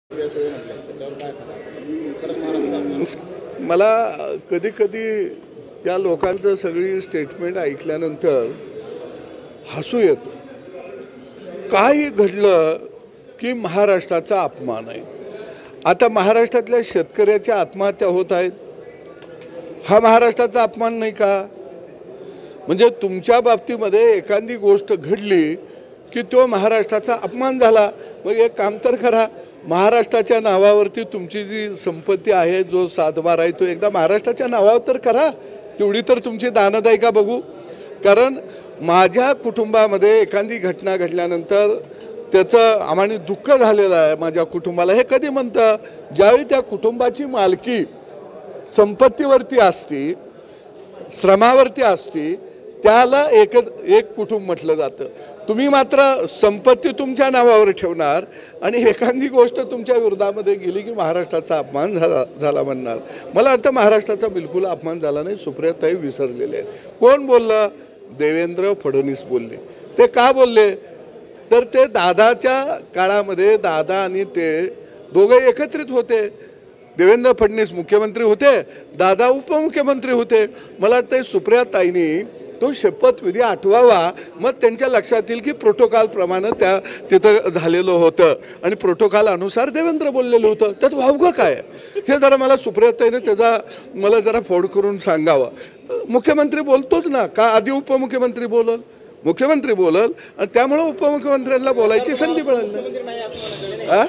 मला कधी कधी या लोकांचं सगळी स्टेटमेंट ऐकल्यानंतर हसू येतं. काही घडलं की महाराष्ट्राचा अपमान आहे. आता महाराष्ट्रातल्या शेतकऱ्याच्या आत्महत्या होत आहेत, हा महाराष्ट्राचा अपमान नाही का? म्हणजे तुमच्या बाबतीमध्ये एखादी गोष्ट घडली की तो महाराष्ट्राचा अपमान झाला. मग एक काम तर करा, महाराष्ट्राच्या नावावरती तुमची जी संपत्ती आहे, जो सातबार आहे, तो एकदा महाराष्ट्राच्या नावावर तर करा. तेवढी तर तुमची दानद आहे का बघू. कारण माझ्या कुटुंबामध्ये एखादी घटना घडल्यानंतर त्याचं आम्हाला दुःख झालेलं आहे माझ्या कुटुंबाला. हे कधी म्हणतं, ज्यावेळी त्या कुटुंबाची मालकी संपत्तीवरती असती, श्रमावरती असती, त्याला एक कुटुंब म्हटलं जातं. तुम्ही मात्र संपत्ती तुमच्या नावावर ठेवणार आणि एखादी गोष्ट तुमच्या विरोधामध्ये गेली की महाराष्ट्राचा अपमान झाला म्हणणार. मला वाटतं महाराष्ट्राचा बिलकुल अपमान झाला नाही. सुप्रियाताई विसरलेले आहेत. कोण बोललं? देवेंद्र फडणवीस बोलले. ते का बोलले? तर ते दादाच्या काळामध्ये दादा आणि ते दोघे एकत्रित होते. देवेंद्र फडणवीस मुख्यमंत्री होते, दादा उपमुख्यमंत्री होते. मला वाटतं सुप्रियाताईंनी तो शपथविधी आठवावा. मग त्यांच्या लक्षात येईल की प्रोटोकॉलप्रमाणे त्या तिथं झालेलं होतं आणि प्रोटोकॉल अनुसार देवेंद्र बोललेलं होतं. त्यात वावगं काय हे जरा मला सुप्रियाताईने त्याचा मला जरा फोड करून सांगावं. मुख्यमंत्री बोलतोच ना का? आधी उपमुख्यमंत्री बोलल, मुख्यमंत्री बोलल आणि त्यामुळे उपमुख्यमंत्र्यांना बोलायची संधी मिळाली.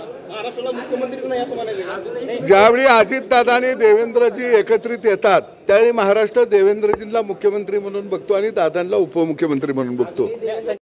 ज्यावेळी अजितदादा आणि देवेंद्रजी एकत्रित येतात त्यावेळी महाराष्ट्र देवेंद्रजींना मुख्यमंत्री म्हणून बघतो आणि दादांना उपमुख्यमंत्री म्हणून बघतो.